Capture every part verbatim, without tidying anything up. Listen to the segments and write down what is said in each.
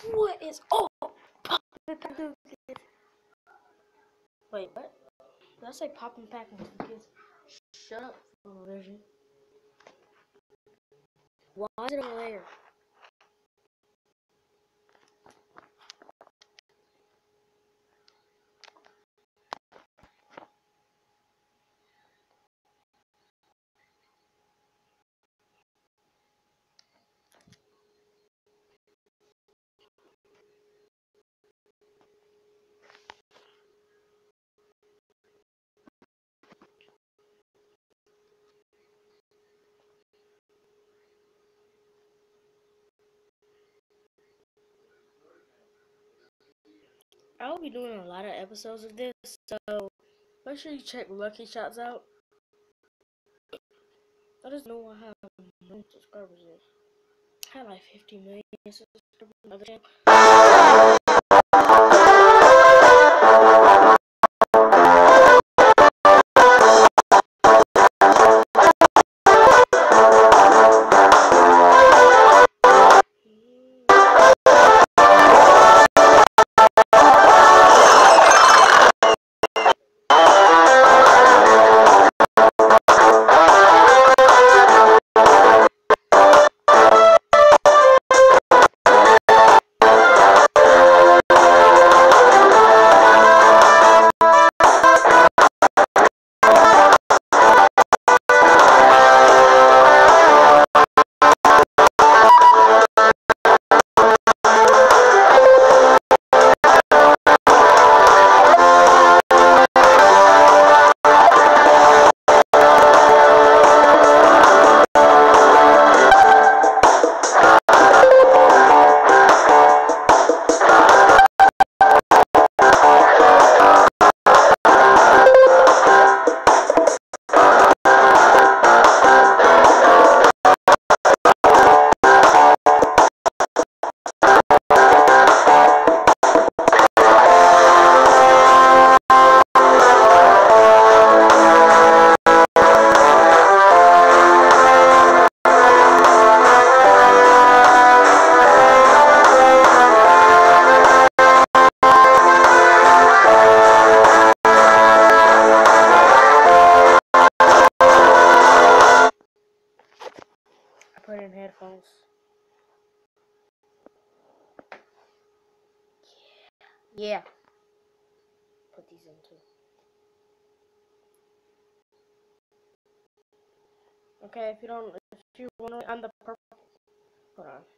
What is oh popping pack for kids? Wait, what? Did I say popping pack for kids? Shut up, vision. Why is it over there? I will be doing a lot of episodes of this, so make sure you check Lucky Shots out. I just know I have no subscribers yet. I have like fifty million subscribers on the other channel. Put in headphones. Yeah. Yeah. Put these in too. Okay, if you don't, if you want to, I'm the purple. Hold on.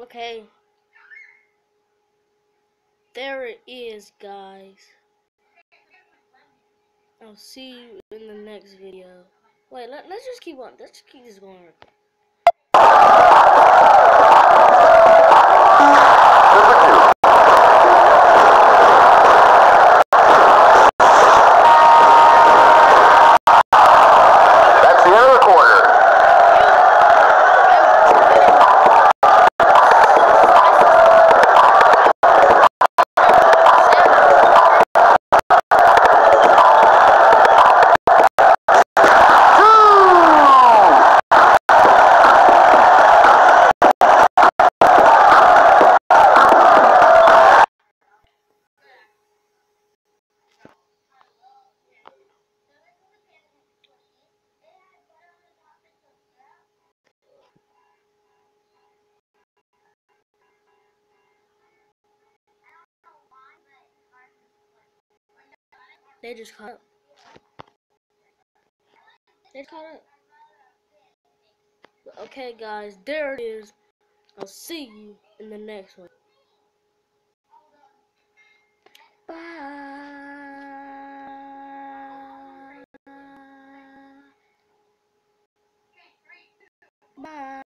Okay. There it is, guys. I'll see you in the next video. Wait, let, let's just keep on. Let's just keep this going. That's the other quarter. They just caught up. They caught up. Okay, guys, there it is. I'll see you in the next one. Bye. Bye.